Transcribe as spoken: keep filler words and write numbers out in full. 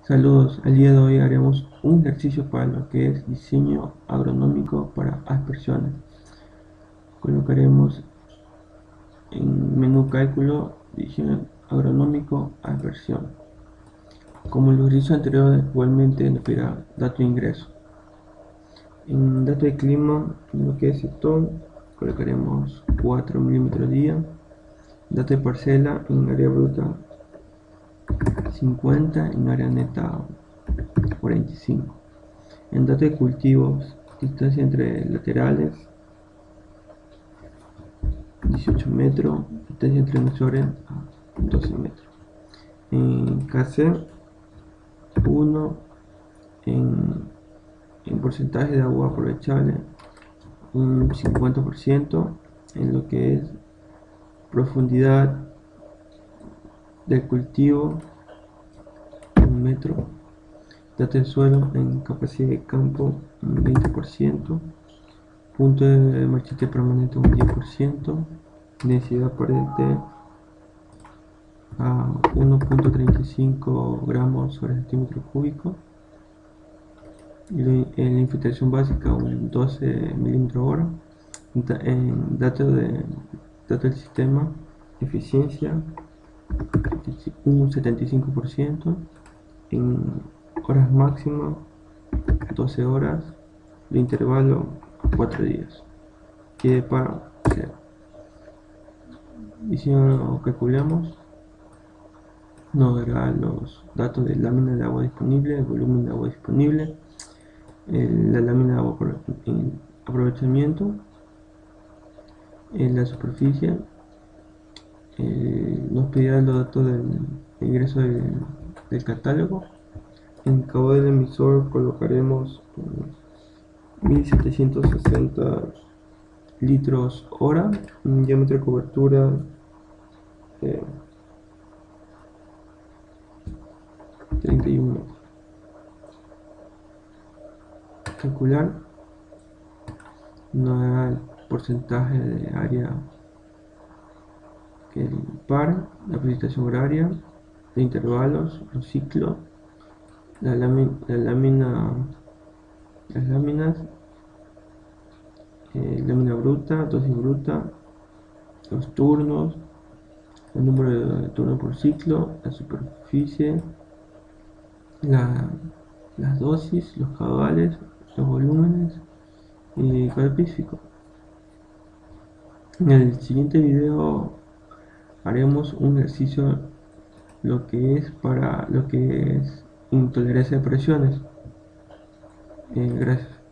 Saludos, el día de hoy haremos un ejercicio para lo que es diseño agronómico para aspersiones. Colocaremos en menú cálculo diseño agronómico aspersión. Como en los ejercicios anteriores, igualmente nos pedirá dato de ingreso. En dato de clima, en lo que es sector, colocaremos cuatro milímetros día. Dato de parcela en área bruta cincuenta, en área neta cuarenta y cinco. En dato de cultivos, distancia entre laterales dieciocho metros, distancia entre emisores doce metros. En K C uno, en, en porcentaje de agua aprovechable un cincuenta por ciento, en lo que es profundidad del cultivo un metro, dato del suelo en capacidad de campo un veinte por ciento, punto de marchite permanente un diez por ciento, densidad por pared a uno punto treinta y cinco gramos sobre centímetro cúbico, la infiltración básica un doce milímetros hora, en datos de datos del sistema, eficiencia un setenta y cinco por ciento, en horas máximas doce horas, de intervalo cuatro días, que para cero. Y si lo calculamos, nos dará los datos de lámina de agua disponible, el volumen de agua disponible, el, la lámina de agua por, en aprovechamiento, en la superficie, eh, nos pedirá los datos del ingreso del, del catálogo. En cabo del emisor colocaremos eh, mil setecientos sesenta litros hora, un diámetro de cobertura eh, treinta y uno. Calcular nos da el porcentaje de área que el par, la presentación horaria, de intervalos, los ciclos, la, lámina, la lámina, las láminas, eh, lámina bruta, dosis bruta, los turnos, el número de turnos por ciclo, la superficie, la, las dosis, los cabales, los volúmenes y cada específico. En el siguiente video haremos un ejercicio lo que es para lo que es intolerancia a presiones. Eh, gracias.